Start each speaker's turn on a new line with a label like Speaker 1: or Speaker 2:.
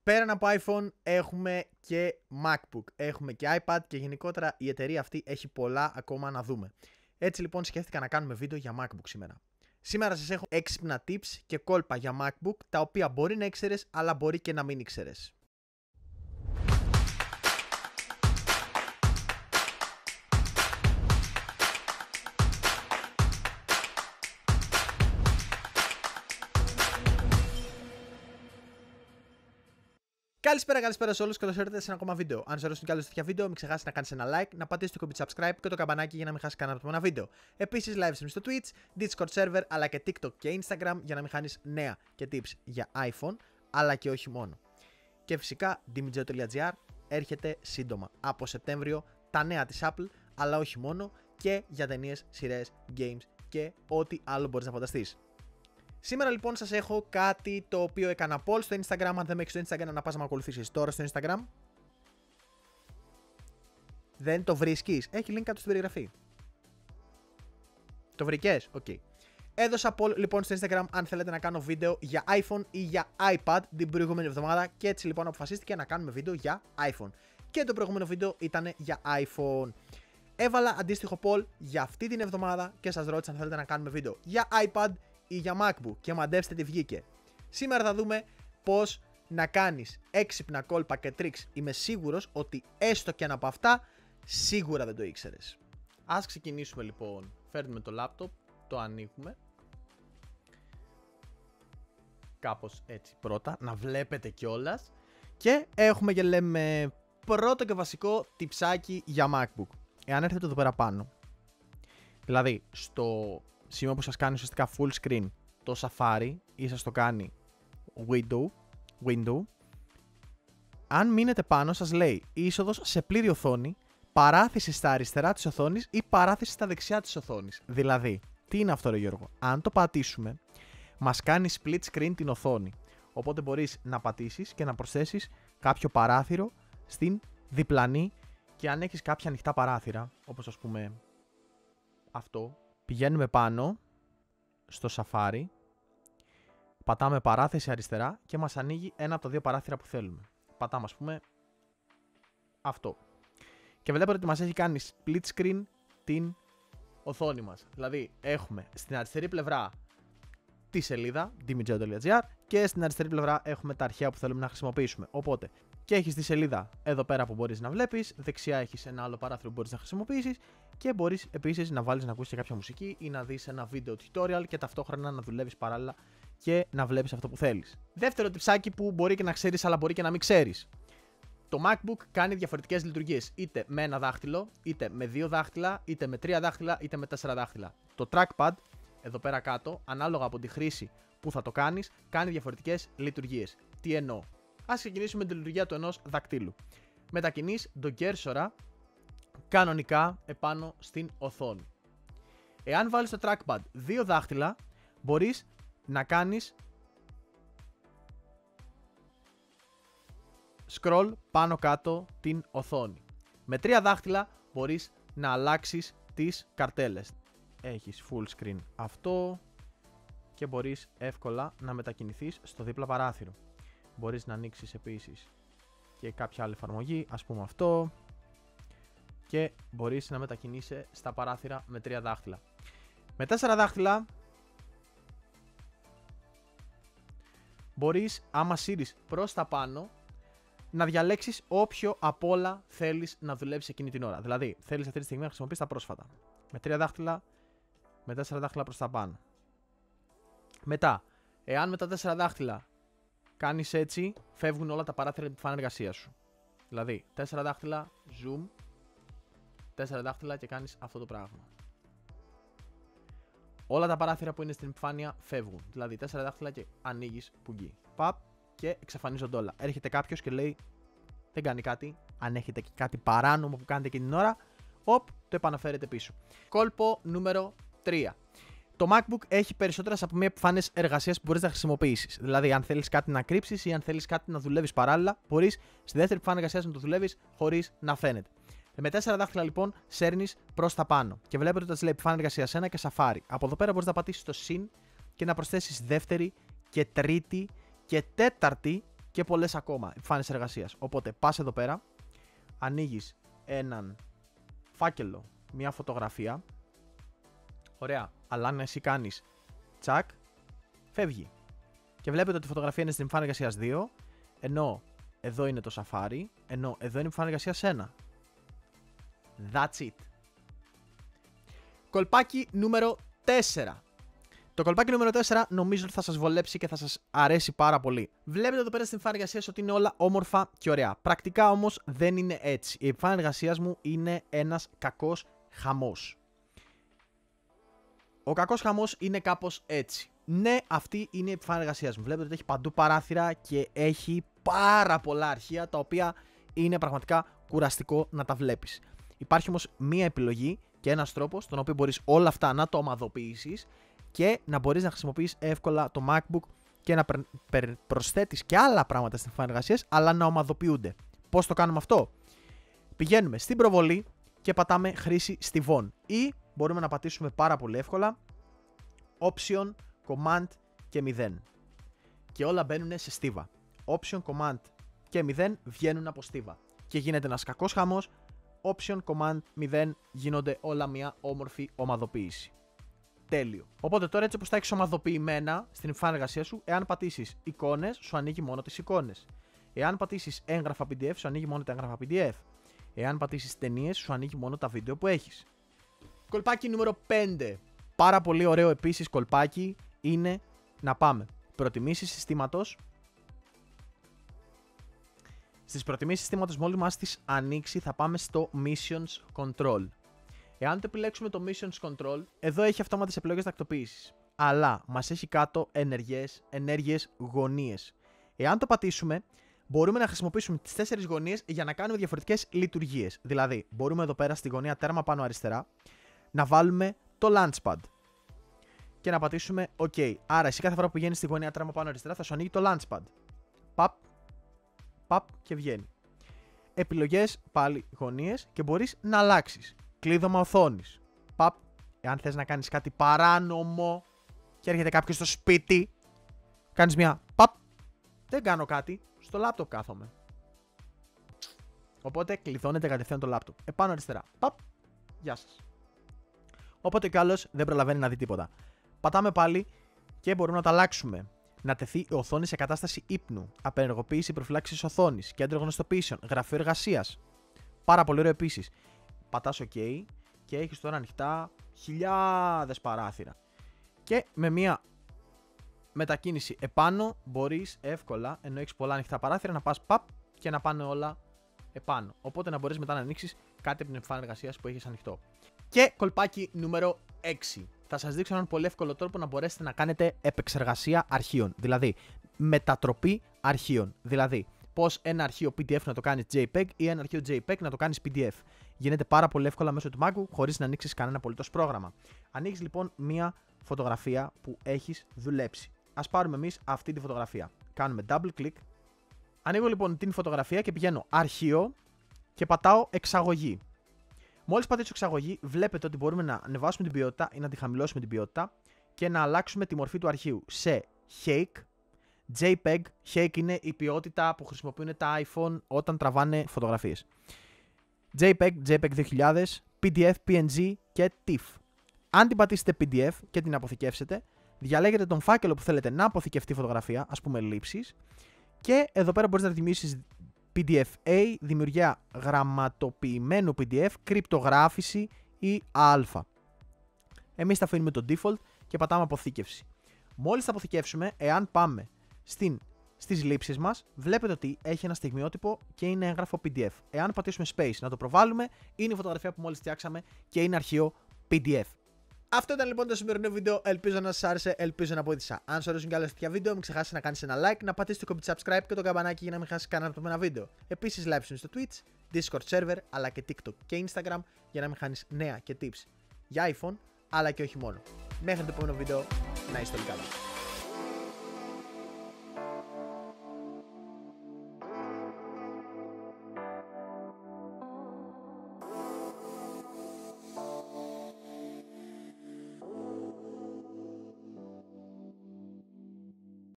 Speaker 1: Πέραν από iPhone έχουμε και MacBook, έχουμε και iPad και γενικότερα η εταιρεία αυτή έχει πολλά ακόμα να δούμε. Έτσι λοιπόν σκέφτηκα να κάνουμε βίντεο για MacBook σήμερα. Σήμερα σας έχω έξυπνα tips και κόλπα για MacBook, τα οποία μπορεί να ήξερες αλλά μπορεί και να μην ήξερες. Καλησπέρα σε όλους, καλώς ήρθατε σε ένα ακόμα βίντεο. Αν σας αρέσουν κι άλλες τέτοια βίντεο, μην ξεχάσεις να κάνεις ένα like, να πατήσεις το κουμπί subscribe και το καμπανάκι για να μην χάσεις κανένα από ένα βίντεο. Επίσης, live stream στο Twitch, Discord server, αλλά και TikTok και Instagram για να μην χάνεις νέα και tips για iPhone, αλλά και όχι μόνο. Και φυσικά, dimidjo.gr έρχεται σύντομα από Σεπτέμβριο τα νέα της Apple, αλλά όχι μόνο, και για ταινίες, σειρές, games και ό,τι άλλο μπορείς να φανταστείς. Σήμερα λοιπόν σας έχω κάτι το οποίο έκανα poll στο Instagram. Αν δεν με έχεις στο Instagram, να πας να με ακολουθήσεις τώρα στο Instagram. Δεν το βρίσκεις? Έχει link κάτω στην περιγραφή. Το βρήκες? Οκ. Έδωσα poll λοιπόν στο Instagram αν θέλετε να κάνω βίντεο για iPhone ή για iPad την προηγούμενη εβδομάδα. Και έτσι λοιπόν αποφασίστηκε να κάνουμε βίντεο για iPhone. Και το προηγούμενο βίντεο ήταν για iPhone. Έβαλα αντίστοιχο poll για αυτή την εβδομάδα και σας ρώτησα αν θέλετε να κάνουμε βίντεο για iPad ή για MacBook και μαντέψτε τι βγήκε. Σήμερα θα δούμε πώς να κάνεις έξυπνα κόλπα και tricks. Είμαι σίγουρος ότι έστω και ένα από αυτά σίγουρα δεν το ήξερες. Ας ξεκινήσουμε λοιπόν. Φέρνουμε το laptop, το ανοίγουμε. Κάπως έτσι πρώτα, να βλέπετε κιόλας. Και έχουμε και λέμε πρώτο και βασικό τιψάκι για MacBook. Εάν έρθετε εδώ πέρα πάνω, δηλαδή στο σημείο που σας κάνει ουσιαστικά full screen το Safari ή σας το κάνει window, αν μείνετε πάνω σας λέει είσοδος σε πλήρη οθόνη, παράθεση στα αριστερά της οθόνης ή παράθεση στα δεξιά της οθόνης. Δηλαδή, τι είναι αυτό ρε Γιώργο? Αν το πατήσουμε, μας κάνει split screen την οθόνη. Οπότε μπορείς να πατήσεις και να προσθέσεις κάποιο παράθυρο στην διπλανή, και αν έχεις κάποια ανοιχτά παράθυρα, όπως ας πούμε αυτό, πηγαίνουμε πάνω στο Safari, πατάμε παράθεση αριστερά και μας ανοίγει ένα από τα δύο παράθυρα που θέλουμε. Πατάμε ας πούμε αυτό. Και βλέπετε ότι μας έχει κάνει split screen την οθόνη μας. Δηλαδή έχουμε στην αριστερή πλευρά τη σελίδα dimidjo.gr και στην αριστερή πλευρά έχουμε τα αρχαία που θέλουμε να χρησιμοποιήσουμε. Οπότε και έχεις τη σελίδα εδώ πέρα που μπορείς να βλέπεις, δεξιά έχεις ένα άλλο παράθυρο που μπορείς να χρησιμοποιήσεις και μπορείς επίσης να βάλεις να ακούσεις και κάποια μουσική ή να δεις ένα βίντεο tutorial και ταυτόχρονα να δουλεύεις παράλληλα και να βλέπεις αυτό που θέλεις. Δεύτερο τυψάκι που μπορεί και να ξέρεις αλλά μπορεί και να μην ξέρεις. Το MacBook κάνει διαφορετικές λειτουργίες, είτε με ένα δάχτυλο, είτε με δύο δάχτυλα, είτε με τρία δάχτυλα, είτε με 4 δάχτυλα. Το trackpad εδώ πέρα κάτω, ανάλογα από τη χρήση που θα το κάνεις, κάνει διαφορετικές λειτουργίες. Τι εννοώ? Ας ξεκινήσουμε με τη λειτουργία του ενός δακτύλου. Μετακινείς τον κέρσορα κανονικά επάνω στην οθόνη. Εάν βάλεις το trackpad δύο δάχτυλα, μπορείς να κάνεις scroll πάνω κάτω την οθόνη. Με τρία δάχτυλα μπορείς να αλλάξεις τις καρτέλες. Έχεις full screen αυτό και μπορείς εύκολα να μετακινηθείς στο δίπλα παράθυρο. Μπορείς να ανοίξεις επίσης και κάποια άλλη εφαρμογή, ας πούμε αυτό, και μπορείς να μετακινείσαι στα παράθυρα με τρία δάχτυλα. Με 4 δάχτυλα μπορείς, άμα σύρεις προς τα πάνω, να διαλέξεις όποιο από όλα θέλεις να δουλέψεις εκείνη την ώρα. Δηλαδή, θέλεις αυτή τη στιγμή να χρησιμοποιείς τα πρόσφατα. Με 3 δάχτυλα, με 4 δάχτυλα προς τα πάνω. Μετά, εάν με τα 4 δάχτυλα κάνεις έτσι, φεύγουν όλα τα παράθυρα από τη φάνη εργασία σου. Δηλαδή, 4 δάχτυλα, zoom, 4 δάχτυλα και κάνεις αυτό το πράγμα. Όλα τα παράθυρα που είναι στην επιφάνεια φεύγουν. Δηλαδή, 4 δάχτυλα και ανοίγεις πουγγί. Παπ και εξαφανίζονται όλα. Έρχεται κάποιος και λέει, δεν κάνει κάτι. Αν έχετε και κάτι παράνομο που κάνετε εκείνη την ώρα, το επαναφέρετε πίσω. Κόλπο νούμερο 3. Το MacBook έχει περισσότερες από μία επιφάνειες εργασίας που μπορείς να χρησιμοποιήσεις. Δηλαδή, αν θέλεις κάτι να κρύψεις ή αν θέλεις κάτι να δουλεύεις παράλληλα, μπορείς στη δεύτερη επιφάνεια εργασίας να το δουλεύεις χωρίς να φαίνεται. Με 4 δάχτυλα λοιπόν σέρνεις προς τα πάνω και βλέπετε ότι λέει επιφάνεια εργασίας 1 και Safari. Από εδώ πέρα μπορείς να πατήσεις το συν και να προσθέσεις δεύτερη και τρίτη και τέταρτη και πολλές ακόμα επιφάνειες εργασίας. Οπότε πας εδώ πέρα, ανοίγεις έναν φάκελο, μια φωτογραφία. Ωραία, αλλά αν εσύ κάνεις τσακ, φεύγει. Και βλέπετε ότι η φωτογραφία είναι στην επιφάνεια εργασίας 2, ενώ εδώ είναι το Safari, ενώ εδώ είναι η επιφάνεια εργασίας 1. That's it. Κολπάκι νούμερο 4. Το κολπάκι νούμερο 4 νομίζω ότι θα σας βολέψει και θα σας αρέσει πάρα πολύ. Βλέπετε εδώ πέρα στην επιφάνεια εργασίας ότι είναι όλα όμορφα και ωραία. Πρακτικά όμως δεν είναι έτσι. Η επιφάνεια εργασίας μου είναι ένας κακός χαμός. Ο κακός χαμός είναι κάπως έτσι. Ναι, αυτή είναι η επιφάνεια εργασίας μου. Βλέπετε ότι έχει παντού παράθυρα και έχει πάρα πολλά αρχεία τα οποία είναι πραγματικά κουραστικό να τα βλέπεις. Υπάρχει όμως μία επιλογή και ένας τρόπος τον οποίο μπορείς όλα αυτά να το ομαδοποιήσεις και να μπορείς να χρησιμοποιείς εύκολα το MacBook και να προσθέτεις και άλλα πράγματα στην επιφάνεια εργασίας, αλλά να ομαδοποιούνται. Πώς το κάνουμε αυτό? Πηγαίνουμε στην προβολή και πατάμε χρήση στιβών ή μπορούμε να πατήσουμε πάρα πολύ εύκολα Option, Command και 0 και όλα μπαίνουν σε στίβα. Option, Command και 0 βγαίνουν από στίβα και γίνεται ένας κακός χαμός. Option, Command, 0 γίνονται όλα μια όμορφη ομαδοποίηση. Τέλειο. Οπότε τώρα έτσι όπως τα έχεις ομαδοποιημένα στην επιφάνεια εργασία σου, εάν πατήσεις εικόνες, σου ανοίγει μόνο τις εικόνες. Εάν πατήσεις έγγραφα PDF, σου ανοίγει μόνο τα έγγραφα PDF. Εάν πατήσεις ταινίες, σου ανοίγει μόνο τα βίντεο που έχεις. Κολπάκι νούμερο 5. Πάρα πολύ ωραίο επίσης κολπάκι είναι να πάμε προτιμήσεις συστήματος. Στις προτιμήσεις συστήματος, μόλις μας τις ανοίξει, θα πάμε στο Missions Control. Εάν το επιλέξουμε το Missions Control, εδώ έχει αυτόματες επιλογές τακτοποίησης. Αλλά μας έχει κάτω ενέργειες γωνίες. Εάν το πατήσουμε, μπορούμε να χρησιμοποιήσουμε τις 4 γωνίες για να κάνουμε διαφορετικές λειτουργίες. Δηλαδή, μπορούμε εδώ πέρα στη γωνία τέρμα πάνω αριστερά να βάλουμε το Launchpad και να πατήσουμε OK. Άρα, εσύ κάθε φορά που πηγαίνεις στη γωνία τέρμα πάνω αριστερά, θα σου ανοίγει το Launchpad. Παπ και βγαίνει. Επιλογές, πάλι γωνίες και μπορείς να αλλάξεις. Κλείδωμα οθόνης. Παπ. Εάν θες να κάνεις κάτι παράνομο και έρχεται κάποιος στο σπίτι, κάνεις μια παπ. Δεν κάνω κάτι. Στο λάπτοπ κάθομαι. Οπότε κλειδώνεται κατευθείαν το λάπτοπ. Επάνω αριστερά. Παπ. Γεια σας. Οπότε κι άλλος δεν προλαβαίνει να δει τίποτα. Πατάμε πάλι και μπορούμε να τα αλλάξουμε. Να τεθεί η οθόνη σε κατάσταση ύπνου. Απενεργοποίηση προφυλάξης οθόνης. Κέντρο γνωστοποιήσεων. Γραφείο εργασίας. Πάρα πολύ ωραίο επίσης. Πατάς OK και έχεις τώρα ανοιχτά χιλιάδες παράθυρα. Και με μία μετακίνηση επάνω μπορείς εύκολα, ενώ έχεις πολλά ανοιχτά παράθυρα, να πας παπ και να πάνε όλα επάνω. Οπότε να μπορείς μετά να ανοίξεις κάτι από την επιφάνεια εργασίας που έχεις ανοιχτό. Και κολπάκι νούμερο 6. Θα σας δείξω έναν πολύ εύκολο τρόπο να μπορέσετε να κάνετε επεξεργασία αρχείων. Δηλαδή, μετατροπή αρχείων. Δηλαδή, πώς ένα αρχείο PDF να το κάνεις JPEG ή ένα αρχείο JPEG να το κάνεις PDF. Γίνεται πάρα πολύ εύκολα μέσω του MacBook χωρίς να ανοίξεις κανένα απολύτως πρόγραμμα. Ανοίγεις λοιπόν μία φωτογραφία που έχεις δουλέψει. Ας πάρουμε εμείς αυτή τη φωτογραφία. Κάνουμε double click. Ανοίγω λοιπόν την φωτογραφία και πηγαίνω αρχείο και πατάω εξαγωγή. Μόλις πατήσω εξαγωγή, βλέπετε ότι μπορούμε να ανεβάσουμε την ποιότητα ή να τη χαμηλώσουμε την ποιότητα και να αλλάξουμε τη μορφή του αρχείου σε Hake, JPEG. Hake είναι η ποιότητα που χρησιμοποιούν τα iPhone όταν τραβάνε φωτογραφίες. JPEG, JPEG 2000, PDF, PNG και TIFF. Αν την πατήσετε PDF και την αποθηκεύσετε, διαλέγετε τον φάκελο που θέλετε να αποθηκευτεί η φωτογραφία, ας πούμε λήψεις, και εδώ πέρα μπορείς να δημιουργήσεις PDF-A, δημιουργία γραμματοποιημένου PDF, κρυπτογράφηση ή α. Εμείς θα αφήνουμε το default και πατάμε αποθήκευση. Μόλις τα αποθηκεύσουμε, εάν πάμε στις λήψεις μας, βλέπετε ότι έχει ένα στιγμιότυπο και είναι έγγραφο PDF. Εάν πατήσουμε space να το προβάλλουμε, είναι η φωτογραφία που μόλις φτιάξαμε και είναι αρχείο PDF. Αυτό ήταν λοιπόν το σημερινό βίντεο. Ελπίζω να σας άρεσε, ελπίζω να βοήθησα. Αν σου αρέσουν και άλλα τέτοια βίντεο, μην ξεχάσεις να κάνεις ένα like, να πατήσεις το κόμπι subscribe και το καμπανάκι για να μην χάσεις κανένα από τα επόμενα βίντεο. Επίσης, live stream στο Twitch, Discord server, αλλά και TikTok και Instagram για να μην χάνεις νέα και tips για iPhone, αλλά και όχι μόνο. Μέχρι το επόμενο βίντεο, να είστε όλοι καλά.